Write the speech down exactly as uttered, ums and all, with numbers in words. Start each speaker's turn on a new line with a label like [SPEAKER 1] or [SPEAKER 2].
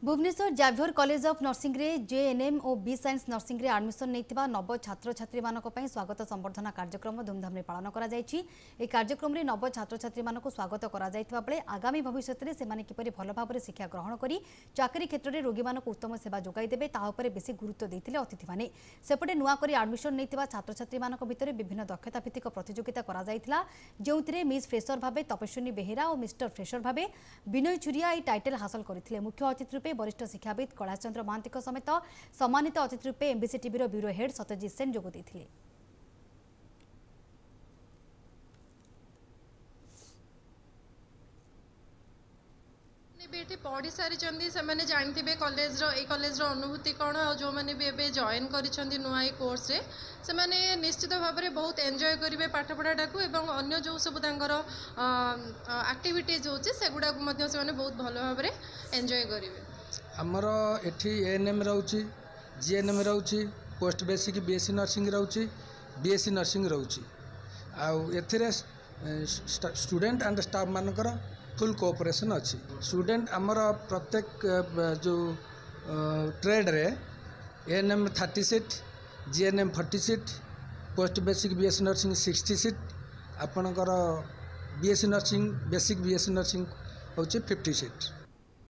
[SPEAKER 1] Bhubaneswar Xavier college of nursing रे GNM और B science nursing रे एडमिशन नैथिबा नव छात्र छात्री मानक पई स्वागत संबर्धना कार्यक्रम धूमधाम रे पालन करा जायछि। ए कार्यक्रम रे नव छात्र छात्री मानक स्वागत करा जायथिबा बेले आगामी भविष्य रे सेमाने किपरि भल भाबरे शिक्षा ग्रहण करी चाकरी क्षेत्र रे रोगी मानक उत्तम सेवा जोगाई देबे ता उपरे बेसी गुरुत्व दैथिले अतिथि माने। सेपटे नुआ करी एडमिशन नैथिबा छात्र छात्री मानक भितरे विभिन्न दक्षता भित्तिक प्रतियोगिता करा जायथिला, जेउथिरे मिस फ्रेशर भाबे तपस्विनी बेहेरा और मिस्टर फ्रेशर भाबे विनय चुरिया ए टाइटल हासिल करथिले। मुख्य अतिथि रूपे वरिष्ठ शिक्षाविद कैलाश चंद्र महांती समेत सम्मानित अतिथि रूपे MBCTV bureau head Satyajit Sen जोग देथिले।
[SPEAKER 2] बेटी पढ़ी सारी से मैंने जानते कॉलेज रो ए कॉलेज रो अनुभूति कौन और जो मैंने भी एबे जॉइन करिसेंती नुआ ए कोर्स रे से मैंने निश्चित भाव में बहुत एंजॉय करेंगे पाठपढ़ाटा को एवं अन्य जो सब तांकर एक्टिविटीज होची सेगुडा को मध्य से माने बहुत भलो भाव में एंजॉय करेंगे।
[SPEAKER 3] आमर एठी एएनएम रहउची, जीएनएम रहउची, पोस्ट बेसिक बीएससी नर्सिंग रहउची, बीएससी नर्सिंग रहउची। आउ एथिरे स्टूडेंट एंड स्टाफ मानकर फुल कोऑपरेशन अच्छी। स्टूडेंट आमर प्रत्येक जो ट्रेड रे ANM thirty seat, GNM forty seat, post basic BSc nursing sixty seat, आपणकर BSc nursing basic BSc nursing होची फिफ्टी सीट।